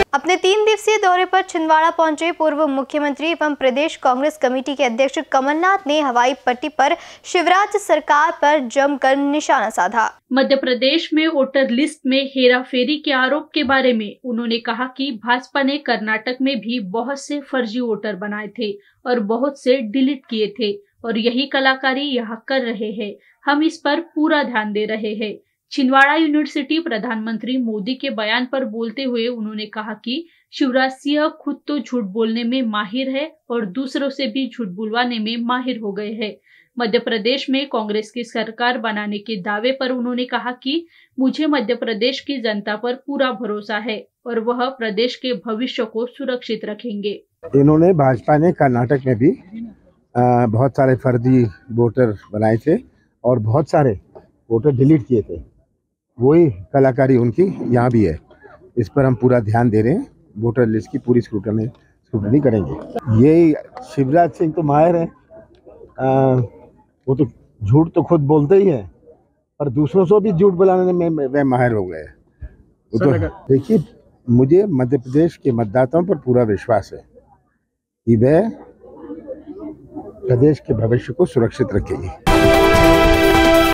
अपने 3 दिवसीय दौरे पर छिंदवाड़ा पहुंचे पूर्व मुख्यमंत्री एवं प्रदेश कांग्रेस कमेटी के अध्यक्ष कमलनाथ ने हवाई पट्टी पर शिवराज सरकार पर जमकर निशाना साधा। मध्य प्रदेश में वोटर लिस्ट में हेराफेरी के आरोप के बारे में उन्होंने कहा कि भाजपा ने कर्नाटक में भी बहुत से फर्जी वोटर बनाए थे और बहुत से डिलीट किए थे और यही कलाकारी यहाँ कर रहे हैं। हम इस पर पूरा ध्यान दे रहे हैं। छिंदवाड़ा यूनिवर्सिटी प्रधानमंत्री मोदी के बयान पर बोलते हुए उन्होंने कहा कि शिवराज सिंह खुद तो झूठ बोलने में माहिर है और दूसरों से भी झूठ बुलवाने में माहिर हो गए हैं। मध्य प्रदेश में कांग्रेस की सरकार बनाने के दावे पर उन्होंने कहा कि मुझे मध्य प्रदेश की जनता पर पूरा भरोसा है और वह प्रदेश के भविष्य को सुरक्षित रखेंगे। इन्होंने भाजपा ने कर्नाटक में भी बहुत सारे फर्जी वोटर बनाए थे और बहुत सारे वोटर डिलीट किए थे। वही कलाकारी उनकी यहाँ भी है। इस पर हम पूरा ध्यान दे रहे हैं। वोटर लिस्ट की पूरी स्क्रूटनी करेंगे। ये शिवराज सिंह तो माहिर है, वो तो झूठ तो खुद बोलते ही है और दूसरों से भी झूठ बुलाने में वे माहिर हो गए। वो तो देखिए, मुझे मध्य प्रदेश के मतदाताओं पर पूरा विश्वास है कि वे प्रदेश के भविष्य को सुरक्षित रखेंगे।